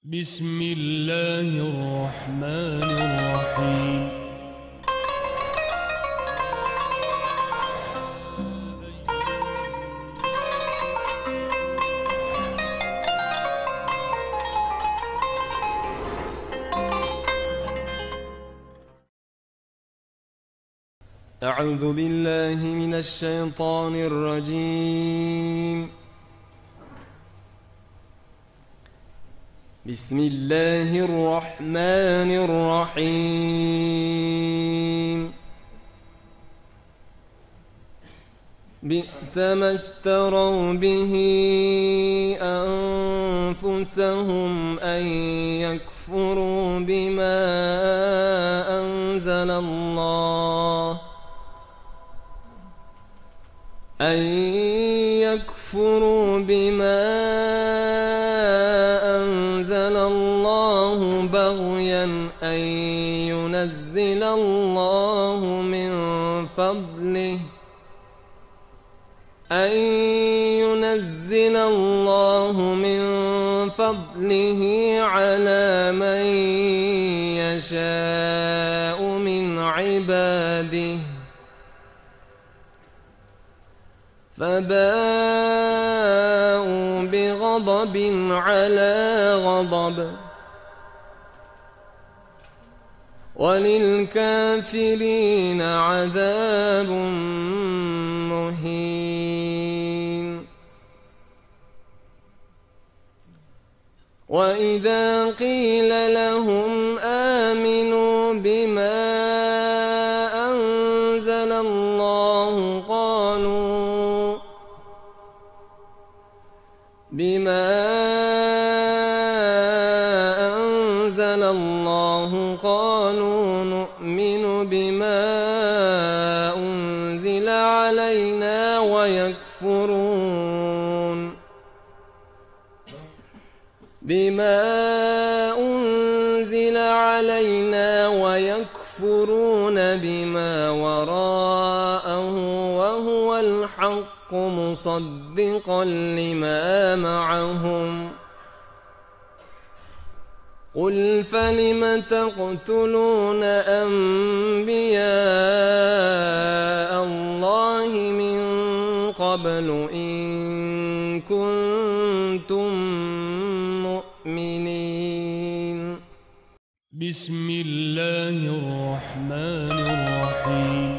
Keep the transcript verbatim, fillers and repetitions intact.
بسم الله الرحمن الرحيم. أعوذ بالله من الشيطان الرجيم. بسم الله الرحمن الرحيم. بئس ما اشتروا به أنفسهم أن يكفروا بما أنزل الله أن يكفروا بما أنزل الله بغيا أن ينزل الله من فضله أن ينزل الله من فضله على من يشاء من عباده فباءوا بغضب على غضب وللكافرين عذاب مهين. وإذا قيل لهم آمنوا بما أنزل الله قالوا بما أنزل الله قالوا نؤمن بما أنزل علينا ويكفرون بما أنزل علينا ويكفرون بما وراءه وهو الحق مصدقا لما معهم. قل فلم تقتلون أنبياء الله من قبل إن كنتم مؤمنين. بسم الله الرحمن الرحيم.